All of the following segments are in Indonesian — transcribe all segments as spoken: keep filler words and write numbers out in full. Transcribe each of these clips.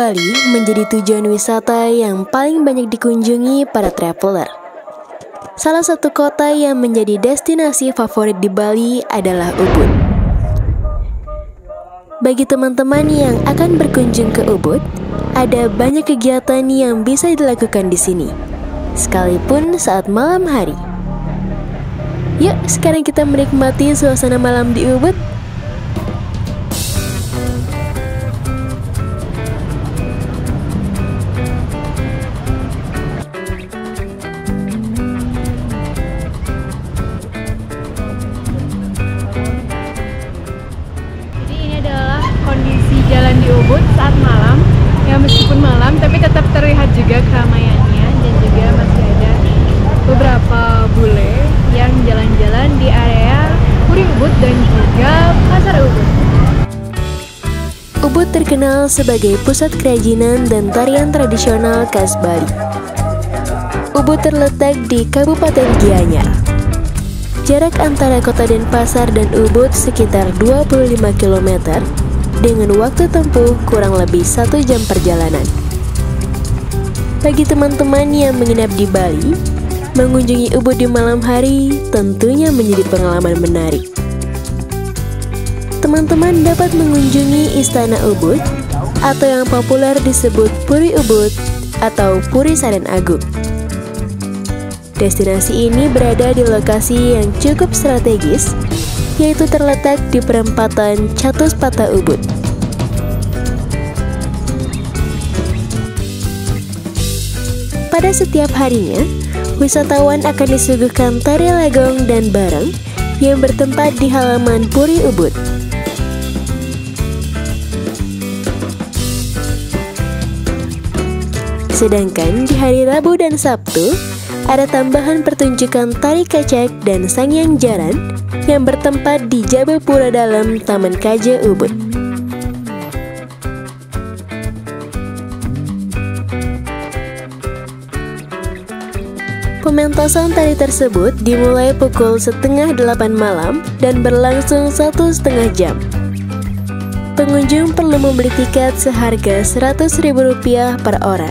Bali menjadi tujuan wisata yang paling banyak dikunjungi para traveler. Salah satu kota yang menjadi destinasi favorit di Bali adalah Ubud. Bagi teman-teman yang akan berkunjung ke Ubud, ada banyak kegiatan yang bisa dilakukan di sini, sekalipun saat malam hari. Yuk, sekarang kita menikmati suasana malam di Ubud. Kondisi jalan di Ubud saat malam, ya meskipun malam tapi tetap terlihat juga keramaiannya, dan juga masih ada beberapa bule yang jalan-jalan di area Puri Ubud dan juga Pasar Ubud. Ubud terkenal sebagai pusat kerajinan dan tarian tradisional khas Bali. Ubud terletak di Kabupaten Gianyar. Jarak antara kota Denpasar dan Ubud sekitar dua puluh lima kilometer dengan waktu tempuh kurang lebih satu jam perjalanan. Bagi teman-teman yang menginap di Bali, mengunjungi Ubud di malam hari tentunya menjadi pengalaman menarik. Teman-teman dapat mengunjungi Istana Ubud atau yang populer disebut Puri Ubud atau Puri Saren Agung. Destinasi ini berada di lokasi yang cukup strategis, yaitu terletak di perempatan Chatuspata Ubud. Pada setiap harinya, wisatawan akan disuguhkan tari legong dan bareng yang bertempat di halaman Puri Ubud. Sedangkan di hari Rabu dan Sabtu, ada tambahan pertunjukan tari kecak dan sangyang jaran yang bertempat di Jabapura dalam Taman Kaja Ubud. Pementasan tari tersebut dimulai pukul setengah delapan malam dan berlangsung satu setengah jam. Pengunjung perlu membeli tiket seharga seratus ribu rupiah per orang.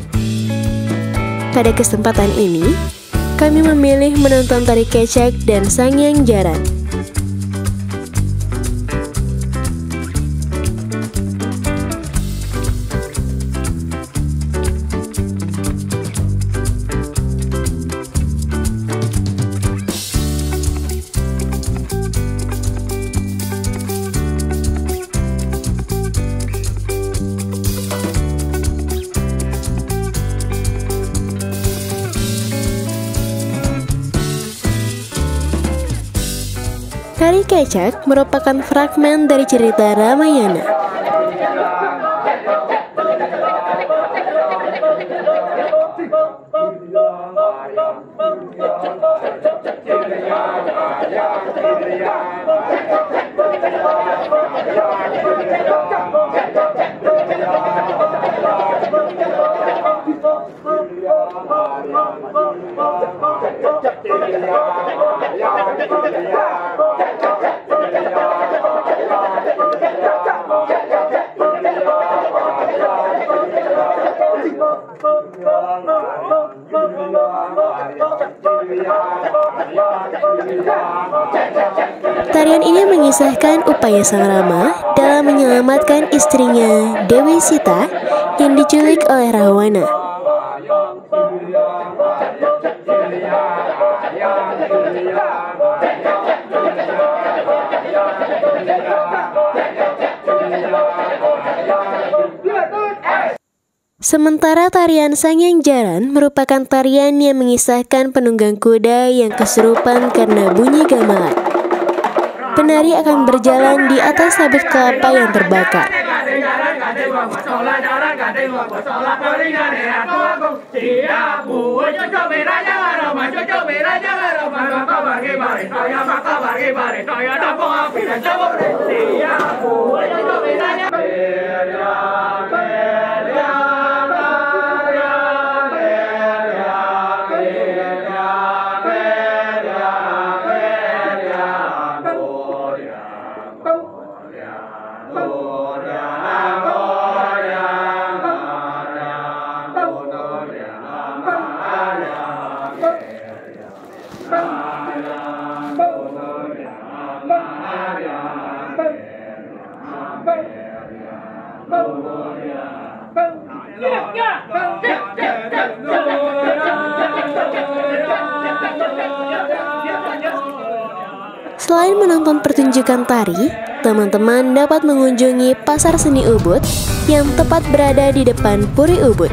Pada kesempatan ini, kami memilih menonton tari kecak dan sangyang jaran. Tari kecak merupakan fragmen dari cerita Ramayana. Tarian ini mengisahkan upaya Sang Rama dalam menyelamatkan istrinya Dewi Sita yang diculik oleh Rawana. Sementara tarian sangyang jaran merupakan tarian yang mengisahkan penunggang kuda yang kesurupan karena bunyi gamelan. Penari akan berjalan di atas sabut kelapa yang terbakar. Selain menonton pertunjukan tari, teman-teman dapat mengunjungi Pasar Seni Ubud yang tepat berada di depan Puri Ubud.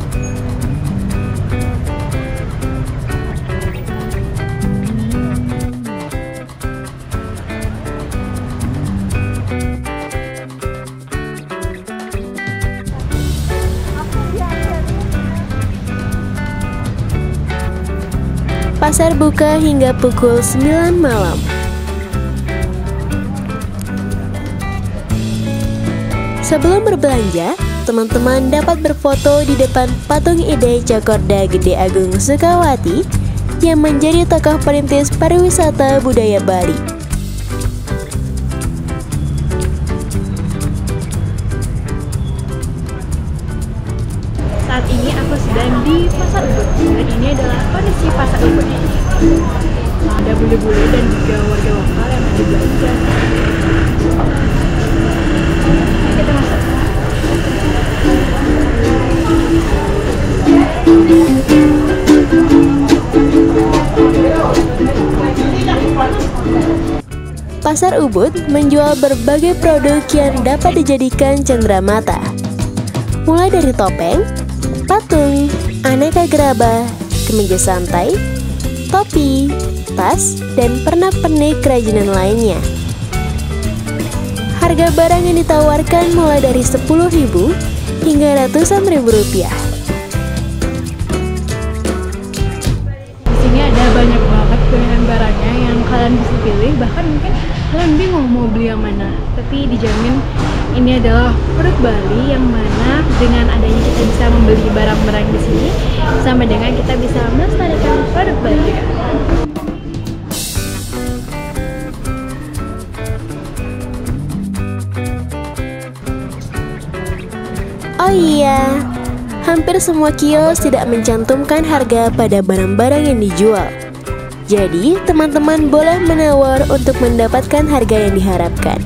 Pasar buka hingga pukul sembilan malam. Sebelum berbelanja, teman-teman dapat berfoto di depan patung Ide Cokorda Gede Agung Sukawati yang menjadi tokoh perintis pariwisata budaya Bali. Saat ini aku sedang di Pasar Ubud, dan ini adalah kondisi Pasar Ubud. Ada bule-bule dan juga warga lokal yang lagi belanja. Kita masuk. Pasar Ubud menjual berbagai produk yang dapat dijadikan cenderamata, mulai dari topeng, patung, aneka gerabah, kemeja santai, topi, tas, dan pernak-pernik kerajinan lainnya. Harga barang yang ditawarkan mulai dari sepuluh ribu hingga ratusan ribu rupiah. Di sini ada banyak banget pilihan barangnya yang kalian bisa pilih, bahkan mungkin kalian bingung mau beli yang mana. Tapi dijamin ini adalah produk Bali yang mana dengan adanya kita bisa membeli barang-barang di sini sama dengan kita bisa melestarikan produk Bali juga. Oh iya, hampir semua kios tidak mencantumkan harga pada barang-barang yang dijual. Jadi, teman-teman boleh menawar untuk mendapatkan harga yang diharapkan.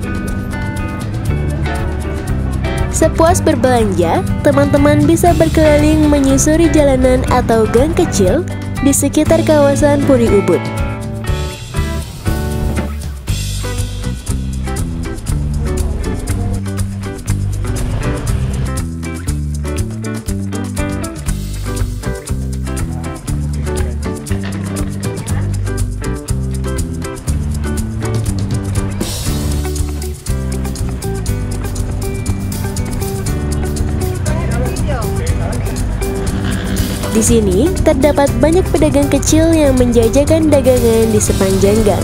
Sepuas berbelanja, teman-teman bisa berkeliling menyusuri jalanan atau gang kecil di sekitar kawasan Puri Ubud. Di sini terdapat banyak pedagang kecil yang menjajakan dagangan di sepanjang gang.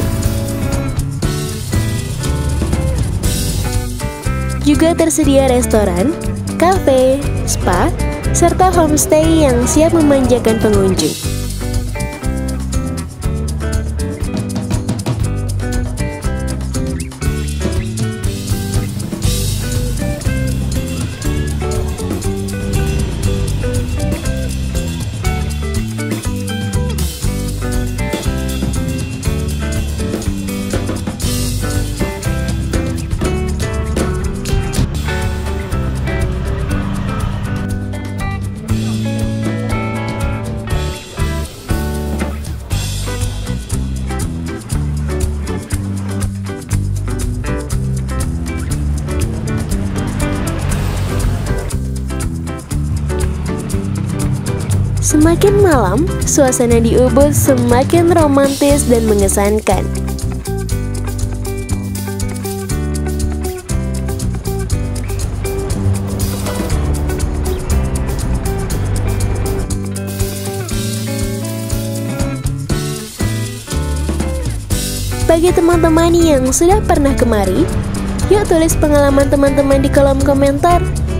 Juga tersedia restoran, kafe, spa, serta homestay yang siap memanjakan pengunjung. Semakin malam, suasana di Ubud semakin romantis dan mengesankan. Bagi teman-teman yang sudah pernah kemari, yuk tulis pengalaman teman-teman di kolom komentar.